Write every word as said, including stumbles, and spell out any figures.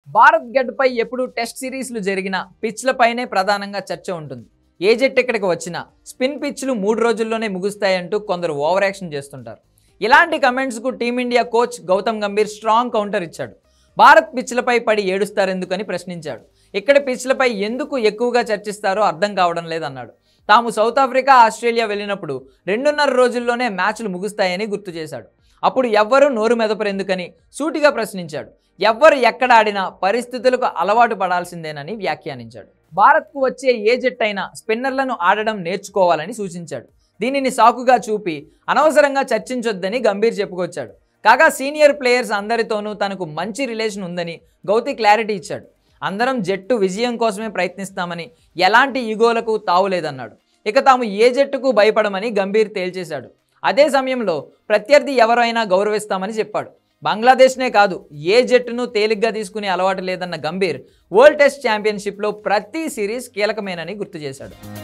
భారత్ గడ్డపై ఎప్పుడు టెస్ట్ సిరీస్లు జరిగినా పిచ్లపైనే ప్రధానంగా చర్చ ఉంటుంది. ఏ జట్టు ఇక్కడికి వచ్చినా స్పిన్ పిచ్లు మూడు రోజుల్లోనే ముగుస్తాయంటూ కొందరు ఓవర్ యాక్షన్ చేస్తుంటారు. ఇలాంటి కమెంట్స్కు team India coach Gautam Gambhir strong counter ఇచ్చాడు. భారత్ పిచ్లపై పడి ఏడుస్తారెందుకని ప్రశ్నించాడు. ఇక్కడ పిచ్లపై ఎందుకు ఎక్కువగా చర్చిస్తారో అర్థం కావడం లేదన్నాడు. తాము సౌత్ ఆఫ్రికా, ఆస్ట్రేలియా వెళ్ళినప్పుడు రెండున్నర రోజుల్లోనే మ్యాచ్లు ముగుస్తాయని గుర్తు చేశాడు. అప్పుడు ఎవ్వరూ నోరు మెదపరెందుకని సూటిగా ప్రశ్నించాడు. ఎవ్వరు ఎక్కడ ఆడినా పరిస్థితులకు అలవాటు పడాల్సిందేనని వ్యాఖ్యానించాడు. భారత్కు వచ్చే ఏ జట్టు అయినా స్పిన్నర్లను ఆడడం నేర్చుకోవాలని సూచించాడు. దీనిని సాకుగా చూపి అనవసరంగా చర్చించొద్దని గంభీర్ చెప్పుకొచ్చాడు. కాగా సీనియర్ ప్లేయర్స్ అందరితోనూ తనకు మంచి రిలేషన్ ఉందని గౌతి క్లారిటీ ఇచ్చాడు. అందరం జట్టు విజయం కోసమే ప్రయత్నిస్తామని, ఎలాంటి ఈగోలకు తావులేదన్నాడు. ఇక తాము ఏ జట్టుకు భయపడమని గంభీర్ తేల్చేశాడు. అదే సమయంలో ప్రత్యర్థి ఎవరైనా గౌరవిస్తామని చెప్పాడు. బంగ్లాదేశ్నే కాదు, ఏ జట్టును తేలిగ్గా తీసుకునే అలవాటు లేదన్న గంభీర్ వరల్డ్ టెస్ట్ ఛాంపియన్షిప్లో ప్రతి సిరీస్ కీలకమేనని గుర్తు చేశాడు.